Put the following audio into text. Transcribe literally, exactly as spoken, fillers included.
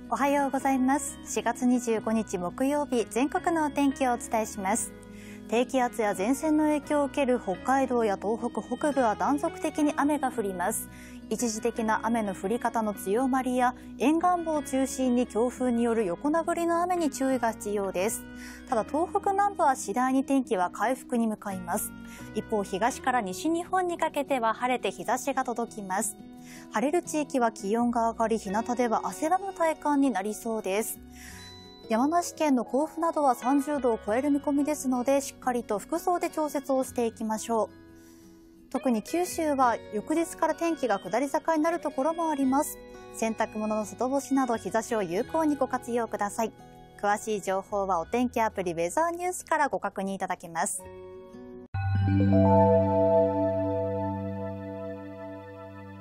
おはようございます。しがつにじゅうごにち木曜日、全国のお天気をお伝えします。低気圧や前線の影響を受ける北海道や東北北部は断続的に雨が降ります。一時的な雨の降り方の強まりや沿岸部を中心に強風による横殴りの雨に注意が必要です。ただ東北南部は次第に天気は回復に向かいます。一方東から西日本にかけては晴れて日差しが届きます。晴れる地域は気温が上がり、日向では汗ばむ体感になりそうです。山梨県の甲府などはさんじゅうどを超える見込みですので、しっかりと服装で調節をしていきましょう。特に九州は翌日から天気が下り坂になるところもあります。洗濯物の外干しなど日差しを有効にご活用ください。詳しい情報はお天気アプリウェザーニュースからご確認いただけます。